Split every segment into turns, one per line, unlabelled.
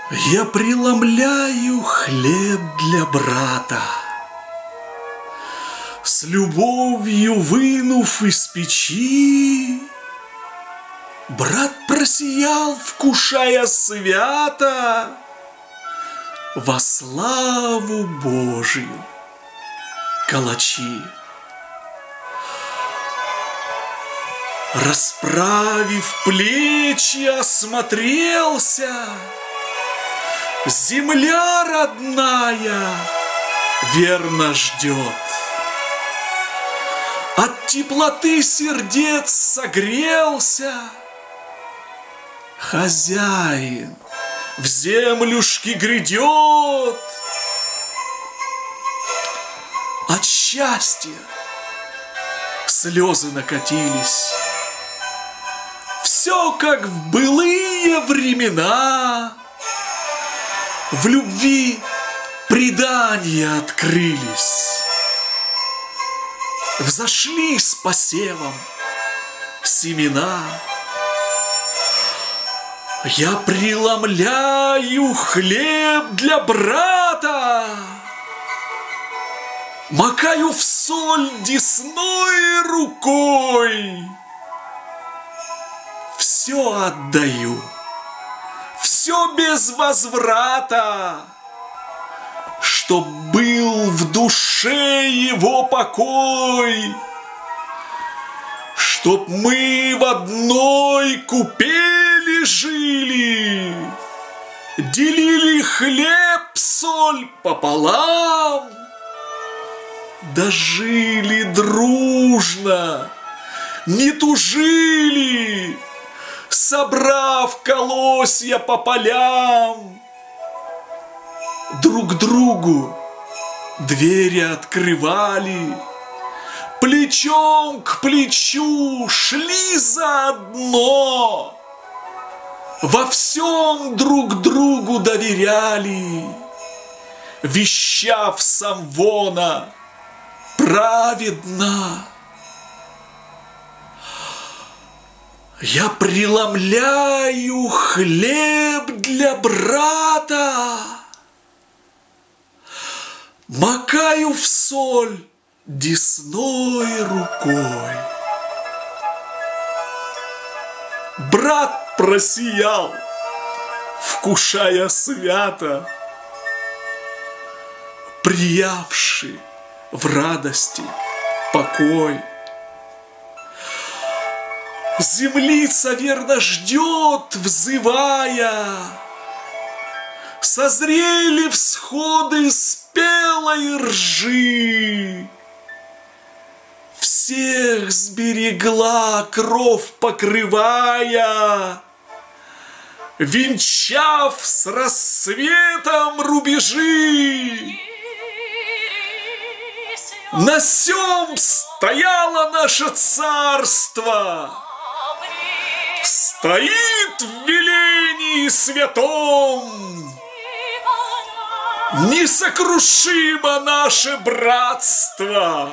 Я преломляю хлеб для брата, с любовью вынув из печи. Брат просиял, вкушая свято, во славу Божию калачи. Расправив плечи, осмотрелся. Земля родная верно ждет. От теплоты сердец согрелся. Хозяин в землюшки грядет. От счастья слезы накатились. Все как в былые времена. В любви предания открылись. Взошли с посевом семена. Я преломляю хлеб для брата, макаю в соль десной рукой. Все отдаю, все без возврата, чтоб был в душе его покой, чтоб мы в одной купели жили, делили хлеб, соль пополам, да жили дружно, не тужили, собрав колосья по полям. Друг другу двери открывали, плечом к плечу шли заодно, во всем друг другу доверяли, вещав самвона праведно. Я преломляю хлеб для брата, макаю в соль десной рукой. Брат просиял, вкушая свято, приявший в радости покой. Землица верно ждет, взывая. Созрели всходы спелой ржи. Всех сберегла кровь покрывая, венчав с рассветом рубежи. На сём стояло наше царство, стоит в велении святом. Несокрушимо наше братство.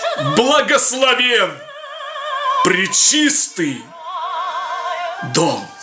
Благословен пречистый дом.